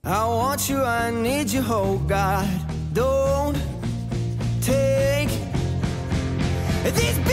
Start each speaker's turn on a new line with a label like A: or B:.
A: I want you, I need you, oh God. Don't take these